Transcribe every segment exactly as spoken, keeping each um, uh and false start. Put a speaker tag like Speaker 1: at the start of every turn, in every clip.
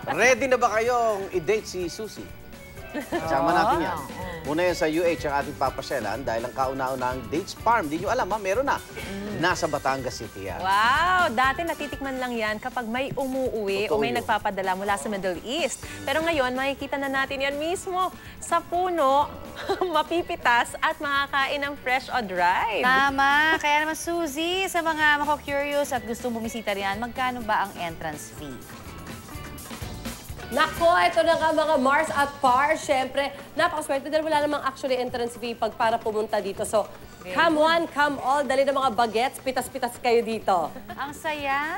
Speaker 1: Ready na ba kayong i-date si Susie? Kasama natin yan. Muna yan sa U H ang ating papasyalan dahil ang kauna-unahang dates farm, di nyo alam ha, meron na. Nasa Batangas City yan.
Speaker 2: Wow! Dati natitikman lang yan kapag may umuuwi o may nagpapadala mula sa Middle East. Pero ngayon, makikita na natin yan mismo sa puno, mapipitas at makakain ng fresh o dried.
Speaker 3: Tama! Kaya naman, Suzy, sa mga mako-curious at gustong bumisita riyan, magkano ba ang entrance fee?
Speaker 4: Nako, ito na nga mga Mars at Par. Siyempre, napakaswerte dahil wala namang actually entrance fee pag para pumunta dito. So, come one, come all. Dali ng mga bagets, pitas-pitas kayo dito.
Speaker 3: Ang saya!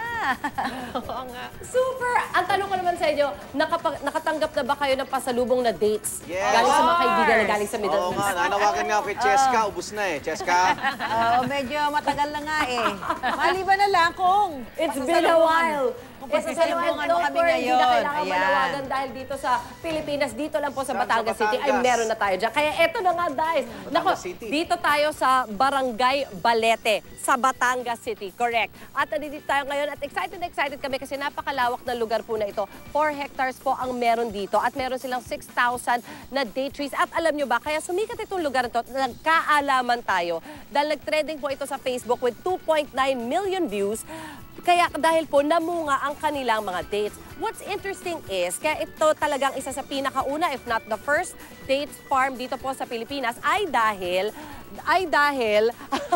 Speaker 2: Oo nga.
Speaker 4: Super! Ang tanong ko naman sa inyo, nakapag, nakatanggap na ba kayo ng pasalubong na dates?
Speaker 1: Yes!
Speaker 4: Galing sa mga kaibigan na galing sa Middle
Speaker 1: Oo
Speaker 4: East.
Speaker 1: nga, nanawagan nga ako kay Cheska, ubus na eh. Cheska.
Speaker 5: Oo, medyo matagal na nga eh. Maliban na lang kung
Speaker 4: It's been a while.
Speaker 5: Kung
Speaker 4: It's been a while.
Speaker 5: pasasalubungan mo
Speaker 4: Don't
Speaker 5: kami
Speaker 4: worry, hindi na
Speaker 5: ngayon.
Speaker 4: kailangan
Speaker 5: Ayan.
Speaker 4: manawagan dahil dito sa Pilipinas, dito lang po sa
Speaker 1: Saan sa
Speaker 4: Batangas City, ay
Speaker 1: Batangas?
Speaker 4: meron na tayo dyan. Kaya eto na nga, guys. Nako,
Speaker 1: City.
Speaker 4: dito tayo sa Barangay Balete, sa Batangas City. Correct. At nandito tayo ngayon at excited na excited kami kasi napakalawak na lugar po na ito. four hectares po ang meron dito at meron silang six thousand na date trees. At alam nyo ba, kaya sumikat itong lugar na ito, nagkaalaman tayo. Dahil nag-trending po ito sa Facebook with two point nine million views. Kaya dahil po namunga ang kanilang mga dates. What's interesting is, kaya ito talagang isa sa pinakauna, if not the first, dates farm dito po sa Pilipinas ay dahil, ay dahil,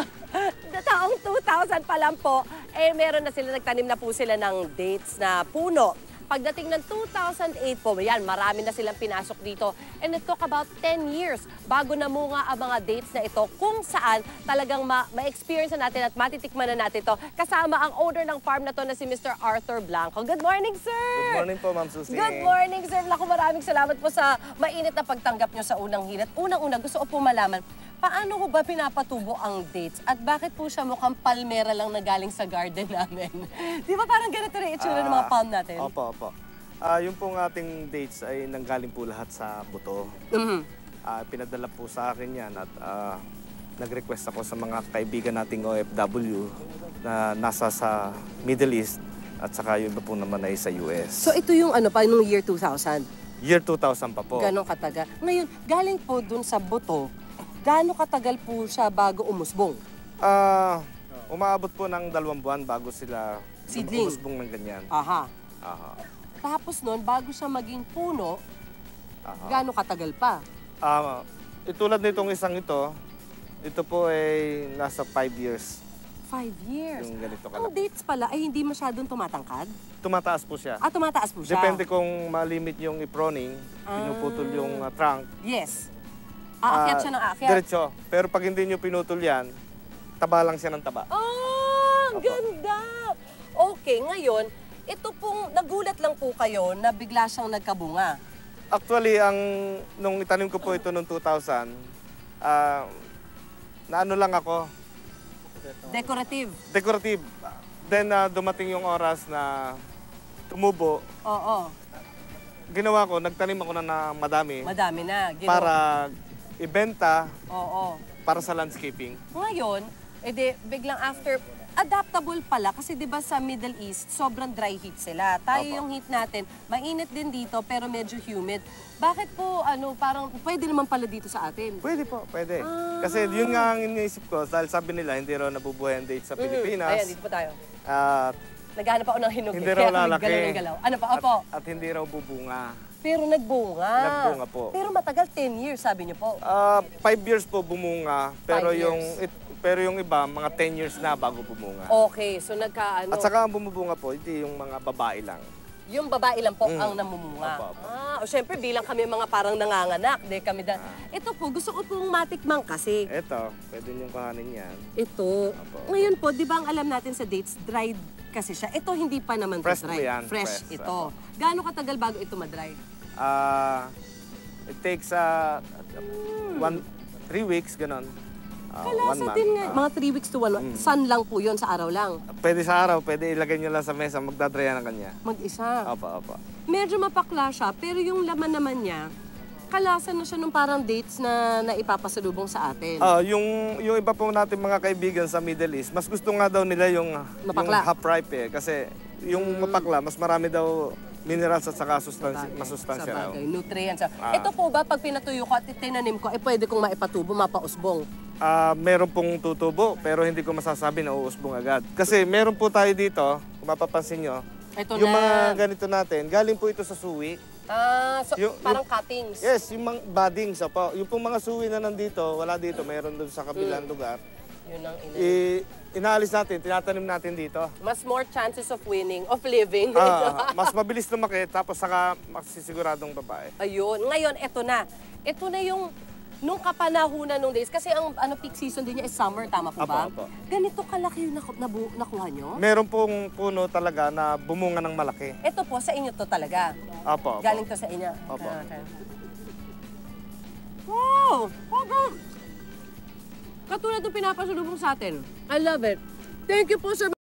Speaker 4: taong two thousand pa lang po, eh meron na sila, nagtanim na po sila ng dates na puno. Pagdating ng two thousand eight po, yan, marami na silang pinasok dito. And it took about ten years bago namunga ang mga dates na ito kung saan talagang ma-experience ma na natin at matitikman na natin ito. Kasama ang owner ng farm na to na si Mister Arthur Blanco. Good morning, sir!
Speaker 6: Good morning po, Ma'am Susie.
Speaker 4: Good morning, sir. Naku, maraming salamat po sa mainit na pagtanggap nyo sa unang hirit. Unang-una, gusto ko po malaman, paano ko ba pinapatubo ang dates? At bakit po siya mukhang palmera lang na galing sa garden namin? Di ba parang ganito rin itsura ng mga palm natin?
Speaker 6: Opo, opo. Uh, yung pong ating dates ay nanggaling po lahat sa buto.
Speaker 4: Mm-hmm.
Speaker 6: Uh, pinadala po sa akin yan at uh, nag-request ako sa mga kaibigan nating O F W na nasa sa Middle East at saka yung iba po naman ay sa U S.
Speaker 4: So ito yung ano pa, nung year two thousand?
Speaker 6: Year two thousand pa po.
Speaker 4: Ganon katagal. Ngayon, galing po dun sa buto, gaano katagal po siya bago umusbong?
Speaker 6: Uh, umaabot po ng dalawang buwan bago sila
Speaker 4: Seedling.
Speaker 6: umusbong ng ganyan.
Speaker 4: Aha.
Speaker 6: Aha.
Speaker 4: Tapos nun, bago siya maging puno,
Speaker 6: Aha.
Speaker 4: gaano katagal pa?
Speaker 6: Uh, itulad nitong isang ito, ito po ay nasa five years.
Speaker 4: Five years.
Speaker 6: Yung ganito
Speaker 4: Ang
Speaker 6: kalaki.
Speaker 4: dates pala ay hindi masyadong tumatangkad?
Speaker 6: Tumataas po siya.
Speaker 4: Ah, tumataas po siya?
Speaker 6: Depende kung malimit yung i-proning, pinuputol yung uh, trunk.
Speaker 4: Yes. Aakyat
Speaker 6: Ah,
Speaker 4: siya ng aakyat?
Speaker 6: Diretso. Pero pag hindi nyo pinutol yan, taba lang siya ng taba.
Speaker 4: Oh, ang
Speaker 6: Opo.
Speaker 4: ganda! Okay, ngayon, ito pong nagulat lang po kayo na bigla siyang nagkabunga.
Speaker 6: Actually, ang nung itanim ko po ito noong two thousand, uh, naano lang ako,
Speaker 4: Decorative.
Speaker 6: decorative. Then uh, dumating yung oras na tumubo.
Speaker 4: Oo.
Speaker 6: Ginawa ko, nagtanim ako na, na madami
Speaker 4: Madami na. Gino-
Speaker 6: para ibenta
Speaker 4: Oo.
Speaker 6: para sa landscaping.
Speaker 4: Ngayon, edi biglang after, adaptable pala kasi 'di ba sa Middle East, sobrang dry heat sila. Tayo
Speaker 6: Opo.
Speaker 4: yung heat natin, mainit din dito pero medyo humid. Bakit po ano, parang pwede naman pala dito sa atin?
Speaker 6: Pwede po, pwede.
Speaker 4: Ah.
Speaker 6: Kasi yun nga ang iniisip ko dahil sabi nila hindi raw nabubuhay ang date sa Pilipinas.
Speaker 4: Ayan, dito po tayo.
Speaker 6: At
Speaker 4: Naghanap ako ng hinog.
Speaker 6: Hindi
Speaker 4: eh,
Speaker 6: raw
Speaker 4: kaya kami
Speaker 6: lalaki.
Speaker 4: galaw ng galaw. Ano pa?
Speaker 6: At,
Speaker 4: Opo.
Speaker 6: at hindi raw bubunga.
Speaker 4: Pero nagbunga.
Speaker 6: Nagbunga po.
Speaker 4: Pero matagal, ten years sabi niyo po.
Speaker 6: Ah, five years po bumunga, pero
Speaker 4: Five
Speaker 6: yung
Speaker 4: years.
Speaker 6: it, pero yung iba mga ten years na bago bumunga.
Speaker 4: Okay, so nagkaano.
Speaker 6: At saka ang bumubunga po, hindi yung mga babae lang.
Speaker 4: Yung babae lang po
Speaker 6: Mm.
Speaker 4: ang namumunga.
Speaker 6: Opo, opo.
Speaker 4: Ah, o syempre bilang kami mga parang nanganganak, de kami da. Ito po, gusto ko pong matikman kasi.
Speaker 6: Eto, pwede niyong kahanin yan.
Speaker 4: Ito.
Speaker 6: Opo.
Speaker 4: Ngayon po, di ba ang alam natin sa dates, dried kasi siya. Ito hindi pa naman to
Speaker 6: Fresh po
Speaker 4: dry.
Speaker 6: yan,
Speaker 4: Fresh,
Speaker 6: fresh,
Speaker 4: ito. Gaano katagal bago ito madry?
Speaker 6: Ah, it takes uh, one, three weeks, ganon. Ah, one
Speaker 4: Kalasa
Speaker 6: month.
Speaker 4: din nga.
Speaker 6: Ah,
Speaker 4: Mga three weeks to one month. Sun lang po yun sa araw lang.
Speaker 6: pwede sa araw, pwede ilagay niyo lang sa mesa, magdadrya ng kanya.
Speaker 4: Mag-isa.
Speaker 6: Opo, opo.
Speaker 4: Medyo mapakla siya, pero yung laman naman niya, kalasa na siya nung parang dates na naipapasalubong sa atin.
Speaker 6: Ah, yung yung iba po natin mga kaibigan sa Middle East, mas gusto nga daw nila yung
Speaker 4: Mapakla.
Speaker 6: yung half ripe eh kasi yung mapakla mas marami daw minerals at saka sustansya,
Speaker 4: Sabagay,
Speaker 6: masustansya raw.
Speaker 4: sabagay, nutrients.
Speaker 6: Ah.
Speaker 4: Ito po ba, pag pinatuyo ko at tinanim ko, eh pwede kong maipatubo, mapausbong?
Speaker 6: Ah, meron pong tutubo, pero hindi ko masasabi na uusbong agad. Kasi meron po tayo dito, kung mapapansin nyo,
Speaker 4: Ito
Speaker 6: yung
Speaker 4: na.
Speaker 6: mga ganito natin, galing po ito sa suwi.
Speaker 4: Ah, so,
Speaker 6: Yung-
Speaker 4: parang
Speaker 6: yung-
Speaker 4: cuttings.
Speaker 6: Yes, yung mga buddings. Opo. Yung pong mga suwi na nandito, wala dito, meron doon sa kabilang lugar.
Speaker 4: Yun ang ina-
Speaker 6: I, inaalis natin, tinatanim natin dito.
Speaker 4: Mas more chances of winning, of living.
Speaker 6: Ah, mas mabilis lumaki, tapos saka magsisiguradong babae.
Speaker 4: Ayun. Ngayon, eto na. Ito na yung nung kapanahunan nung days. Kasi ang ano, peak season din niya is summer, tama po ba?
Speaker 6: Apo, apo.
Speaker 4: Ganito kalaki yung naku- nabu- nakuha nyo?
Speaker 6: Meron pong puno talaga na bumunga ng malaki.
Speaker 4: Ito po, sa inyo to talaga.
Speaker 6: Apo, apo.
Speaker 4: Galing to sa inyo.
Speaker 6: Opo.
Speaker 4: Ah, okay. Wow! Wow! Katulad ng pinapasalubong sa atin. I love it. Thank you po, Sir